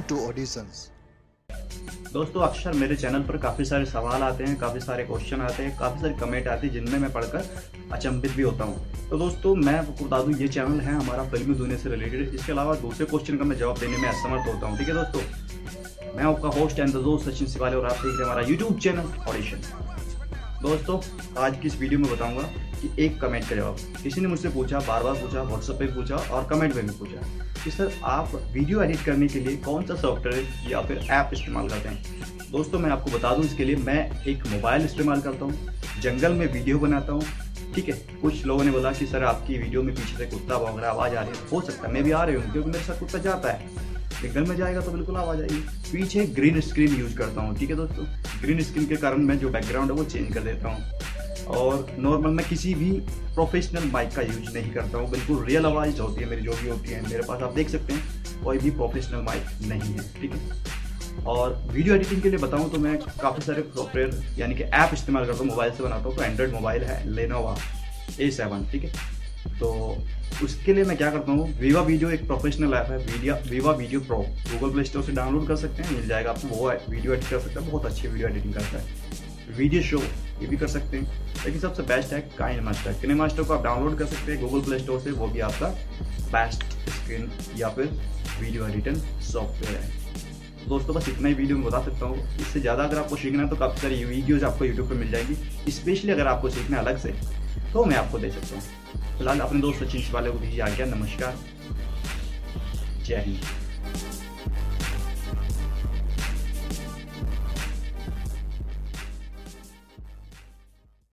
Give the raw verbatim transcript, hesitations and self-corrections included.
to auditions. दोस्तों अक्सर मेरे चैनल पर काफ़ी सारे सवाल आते हैं, काफ़ी सारे क्वेश्चन आते हैं, काफ़ी सारे कमेंट आते हैं जिनमें मैं पढ़कर अचंभित भी होता हूं। तो दोस्तों मैं आपको बता दूं ये चैनल है हमारा फिल्मी दुनिया से रिलेटेड। इसके अलावा दूसरे क्वेश्चन का मैं जवाब देने में असमर्थ होता हूं। ठीक है दोस्तों, मैं आपका होस्ट एंड दोस्त सचिन सिवाले और आप देख रहे हैं हमारा यूट्यूब चैनल ऑडिशन। दोस्तों आज की इस वीडियो में बताऊंगा कि एक कमेंट का जवाब। किसी ने मुझसे पूछा, बार बार पूछा, व्हाट्सएप पे पूछा और कमेंट में भी पूछा कि सर आप वीडियो एडिट करने के लिए कौन सा सॉफ्टवेयर या फिर ऐप इस्तेमाल करते हैं। दोस्तों मैं आपको बता दूं इसके लिए मैं एक मोबाइल इस्तेमाल करता हूं, जंगल में वीडियो बनाता हूं। ठीक है, कुछ लोगों ने बोला कि सर आपकी वीडियो में पीछे से कुत्ता भौंक रहा है, आवाज़ आ रही है। हो सकता है मैं भी आ रही हूँ क्योंकि मेरे साथ कुत्ता जाता है, जंगल में जाएगा तो बिल्कुल आवाज़ आएगी। पीछे ग्रीन स्क्रीन यूज करता हूँ। ठीक है दोस्तों, ग्रीन स्क्रीन के कारण मैं जो बैकग्राउंड है वो चेंज कर देता हूँ। और नॉर्मल मैं किसी भी प्रोफेशनल माइक का यूज नहीं करता हूँ, बिल्कुल रियल आवाज़ होती है मेरी जो भी होती है मेरे पास। आप देख सकते हैं कोई भी प्रोफेशनल माइक नहीं है। ठीक है, और वीडियो एडिटिंग के लिए बताऊँ तो मैं काफ़ी सारे सॉफ्टवेयर यानी कि ऐप इस्तेमाल करता हूँ। मोबाइल से बनाता हूँ तो एंड्रॉइड मोबाइल है लेनोवा ए सेवन। ठीक है, तो उसके लिए मैं क्या करता हूँ, वीवा वीडियो एक प्रोफेशनल ऐप है, video Viva Video pro. Google Play Store से डाउनलोड कर सकते हैं, मिल जाएगा आपको। वो वीडियो एडिट कर सकते हैं, बहुत अच्छी वीडियो एडिटिंग करता है। वीडियो शो ये भी कर सकते हैं, लेकिन सबसे बेस्ट है काइनमास्टर। काइनमास्टर को आप डाउनलोड कर सकते हैं गूगल प्ले स्टोर से, वो भी आपका बेस्ट स्क्रीन या फिर वीडियो एडिटिंग सॉफ्टवेयर है। दोस्तों बस इतना ही वीडियो में बता सकता हूँ। इससे ज़्यादा अगर आपको सीखना है तो काफ़ी सारी वीडियोज़ आपको यूट्यूब पर मिल जाएगी। स्पेशली अगर आपको सीखना है अलग से तो मैं आपको दे सकता हूँ। फिलहाल अपने दोस्त सचिन वाले को दीजिए आज्ञा। नमस्कार, जय हिंद।